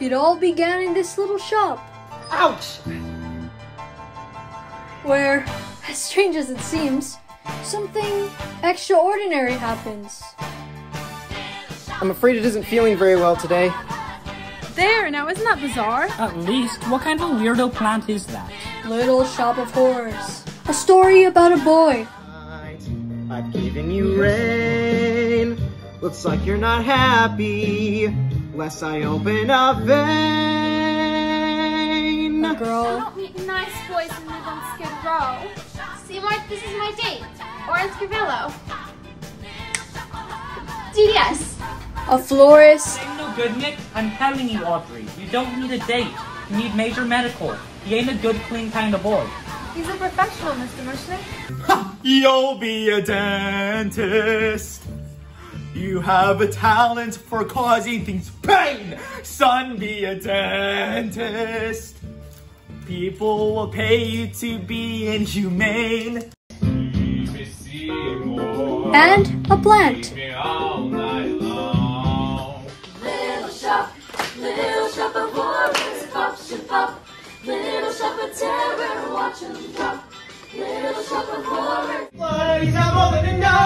It all began in this little shop. Ouch! Where, as strange as it seems, something extraordinary happens. I'm afraid it isn't feeling very well today. There, now isn't that bizarre? At least, what kind of a weirdo plant is that? Little Shop of Horrors. A story about a boy. I've given you rain. Looks like you're not happy. Lest I open a vein. A girl. I don't meet nice boys and live on Skid Row. Seymor, this is my date. Orange Gavillo. DDS. A florist. Ain't no good, Nick. I'm telling you, Audrey. You don't need a date. You need major medical. He ain't a good, clean kind of boy. He's a professional, Mr. Mushnick. You'll be a dentist. You have a talent for causing things pain. Son, be a dentist. People will pay you to be inhumane. And a plant. Little shop of horrors, pop, ship pop. Little shop of terror, watch them drop. Little shop of horrors. Ladies, I'm open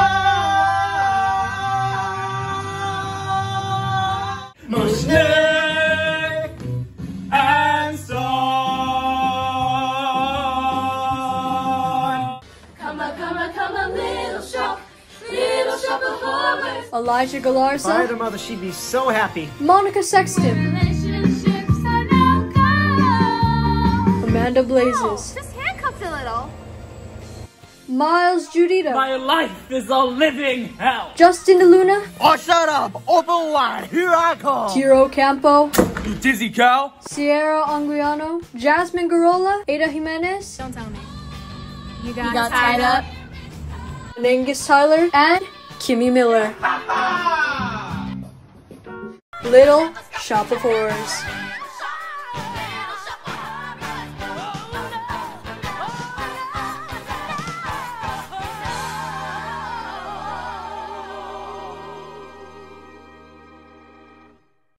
enough. Mushnick and son. Come on, little shop of horrors. Elijah Galarza. If I had a mother, she'd be so happy. Monica Sexton. Relationships are no go. Amanda Blazes. Just handcuffed a little. Miles Judita. My life is a living hell. Justin DeLuna. Oh, shut up! Open wide, here I come! Tiro Campo. You dizzy cow? Sierra Anguiano. Jasmine Garola. Ada Jimenez. Don't tell me. You got tied up. Angus Tyler. And Kimmy Miller. Little Shop of Horrors.